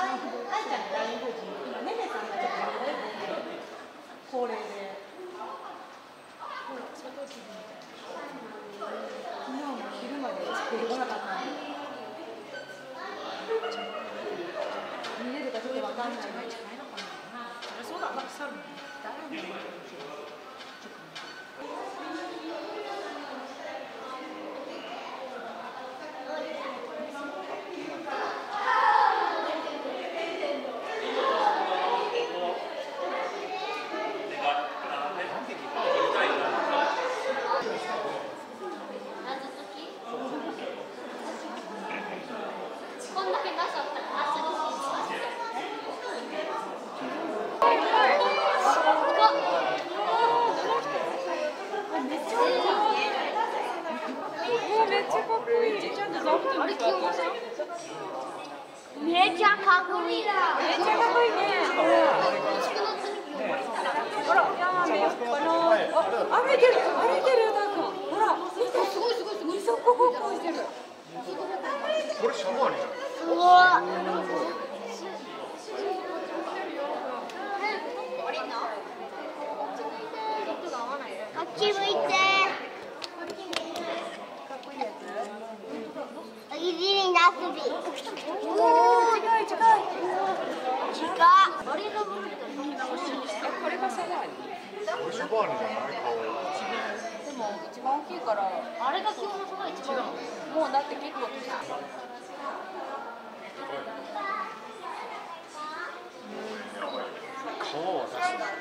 愛ちゃんの第二夫人、今ねねさんがちょっと高齢で。昨日も昼まで出てこなかったんで。見れるかちょっとわかんない。そうだ、猿。誰も。 めちゃかっこいい。めちゃかっこいいね。ほら、歩いてる、なんか。ほら、すごい。二足歩行してる。 これシャワーに。 すごい。あっち向いて。いじりなすび。おお、近い。 これがシャワーに。 これシャワーにじゃない顔。 でも一番大きいから。 あれが基本のその一番。 もうだって結構年。 顔は確かに。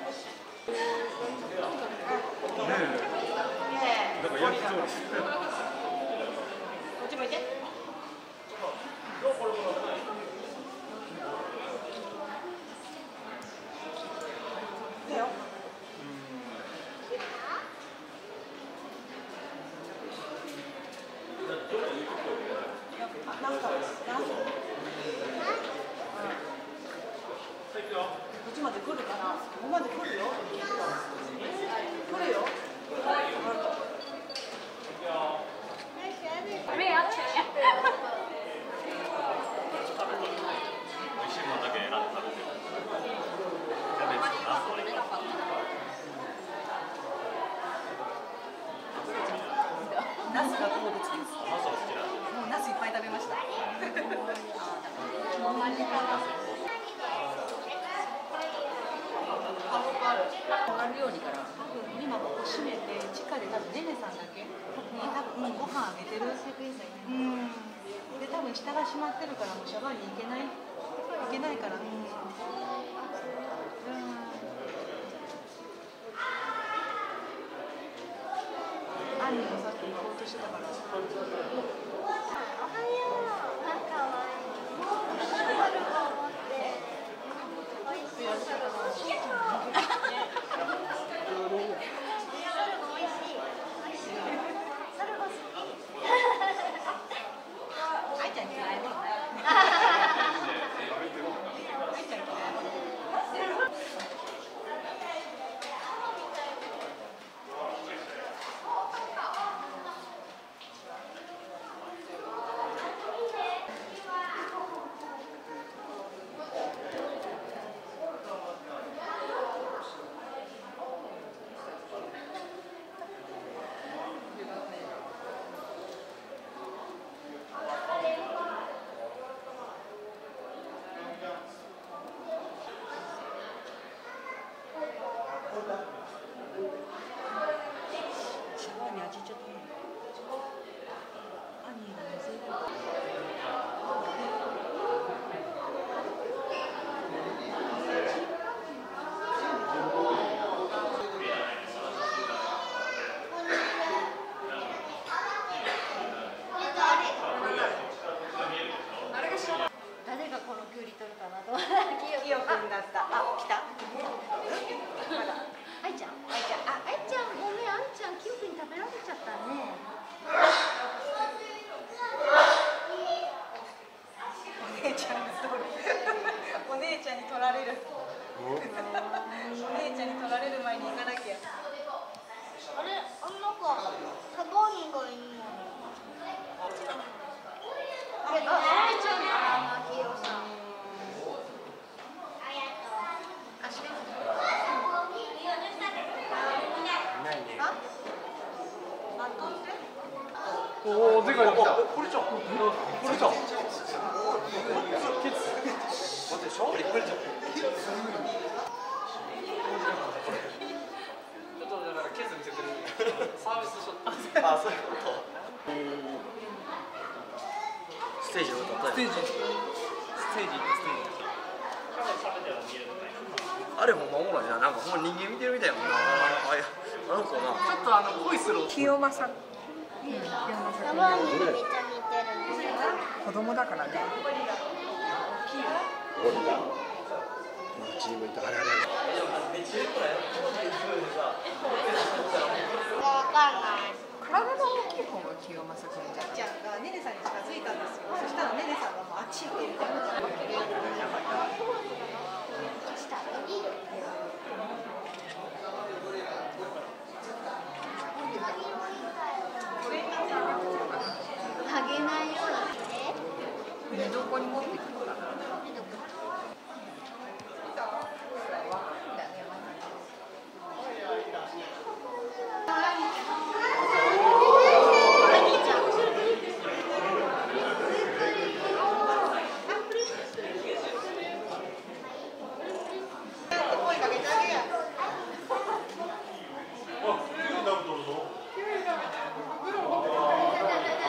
なんか焼きそうです。 こっち向いて。こっちまで来るかな。ここまで来るよ。来るよ。目あって。 美味しいものだけ選んで食べてる。キャベツとナスを入れた。 ナスが好物です。 ナスは好きなんです。 もうナスいっぱい食べました。料理から今ここ閉めて地下で多分ねねさんだけに多分ご飯あげてる。で多分下が閉まってるからもうシャワーに行けないから。アンニもさっき行こうとしてたから。 あ、そういうこと。ステージを歌ったり。あれほんまおもろいな。なんかほんま人間見てるみたいやもんな。あの子な。ちょっと恋する。 清正。 サバンにめっちゃ似てる。 子供だからね。 チームとあれあれ。 わかんない。 体の大きい方が清正君じゃない。 ちゃんがねねさんに近づいたんですよ。そしたらねねさんがもうあっち行って言ってました。 あげないようにね。 どこに持ってくるかな。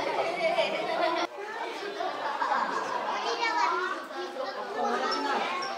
友達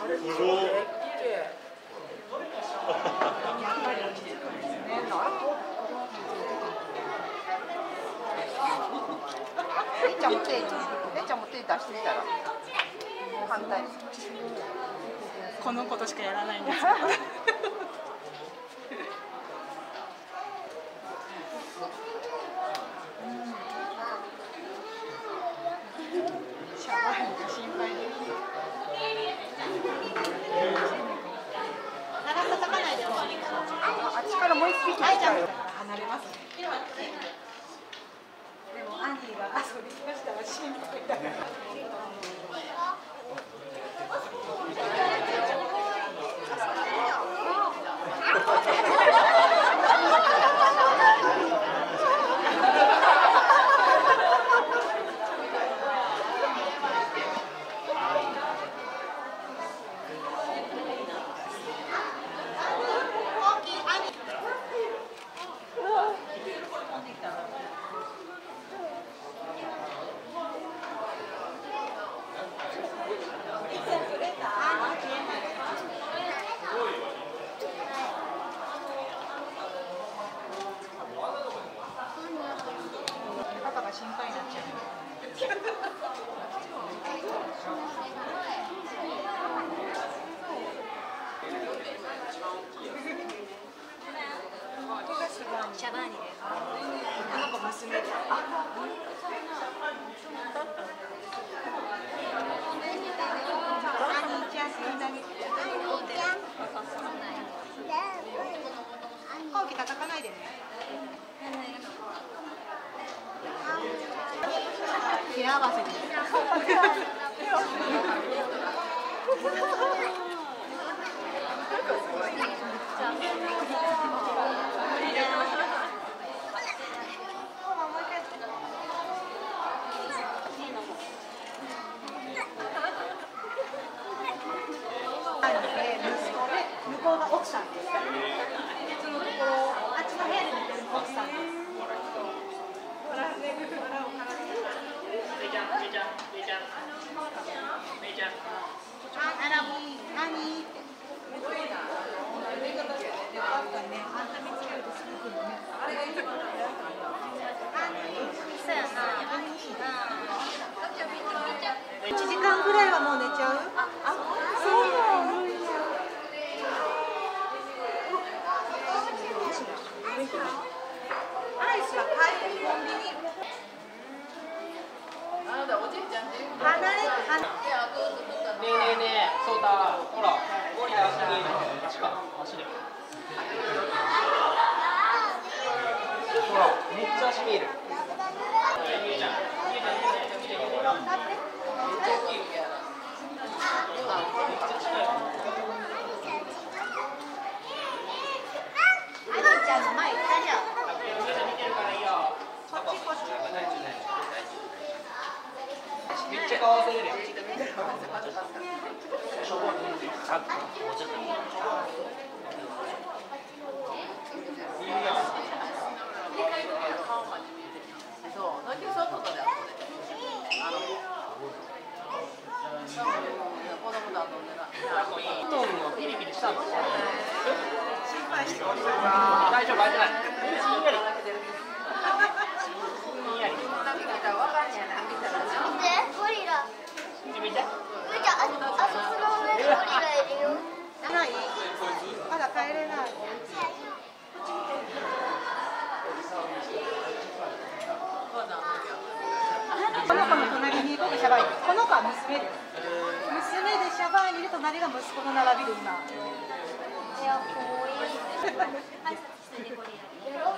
れいちゃんも手出してみたら反対。 このことしかやらないんですけどシャワーが心配です。長く叩かないでもいいです。 あっちからもう一匹来ちゃうよ。 離れますね。でもアンディが遊びましたら心配だから。パパが心配になっちゃう。シャバーニです。この子娘です。後期叩かないでね。手合わせです。向こうが奥さんです。別のところ、あっちの部屋で寝てる奥さんです。1時間ぐらいはもう寝ちゃう？そうなの。アイスは買いにコンビニ。 ねえねえねえ、そうだ、ほら、ゴリラ足に足か、足で。ほら、めっちゃ足見える。 ちゃんの前行ったじゃん。 めっちゃ顔合わせれるよ。ピリピリしたの？心配して大丈夫、大丈夫。ひんやり。 見て、ゴリラ。 見て。 あそこの上にゴリラいるよ。 ない。まだ帰れない。この子の隣にいるシャバーニ。この子は娘です。娘でシャバーニで隣が息子の並びで今。 いや、こういう。挨拶してね、ゴリラ。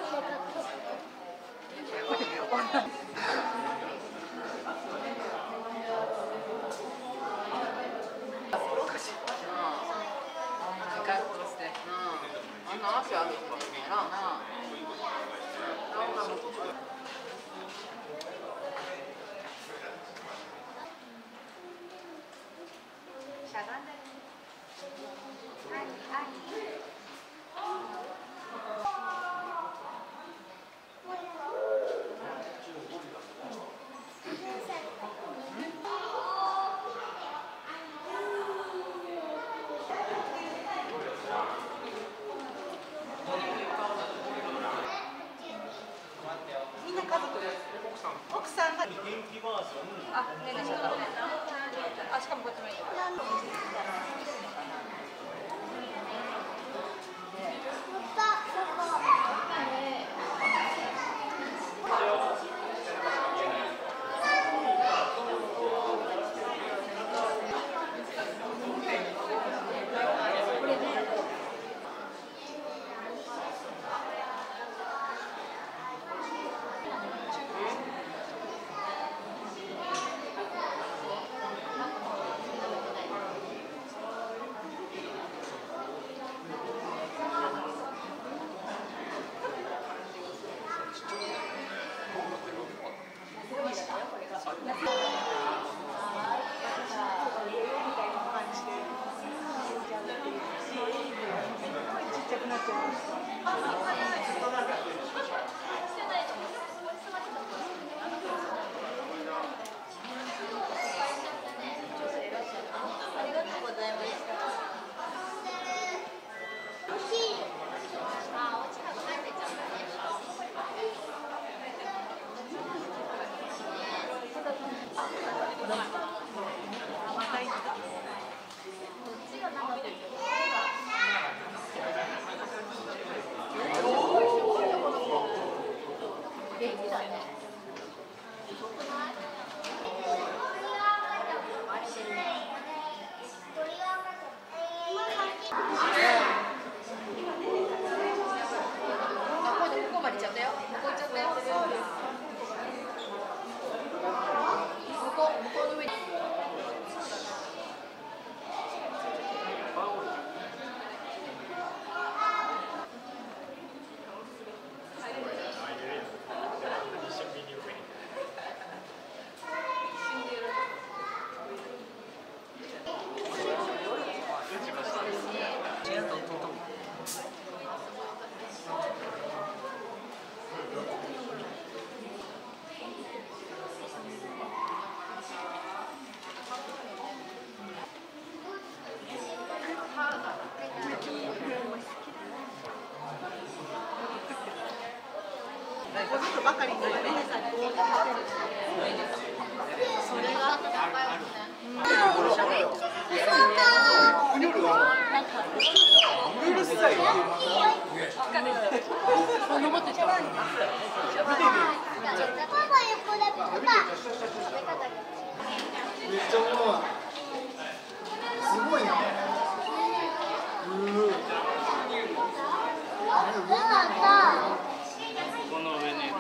しゃがんでる。 メでした。あ、しかもこっちもいいよ。 ばかりにレネさんに応募してる。それがうるさい。登ってきた。めっちゃおもろい。すごいな。 この上ね。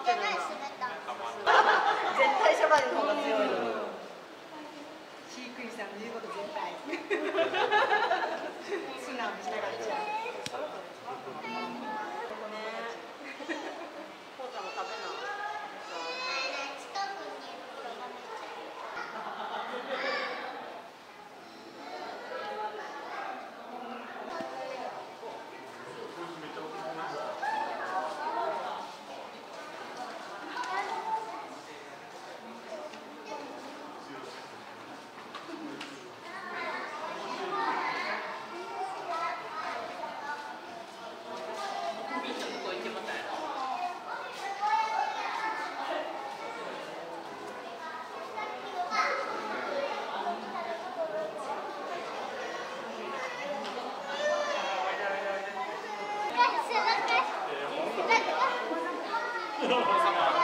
ってる。絶対シャバニの方が強いの。飼育員さんの言うこと絶対。素直に従っちゃう。こうちゃんも食べな。 背中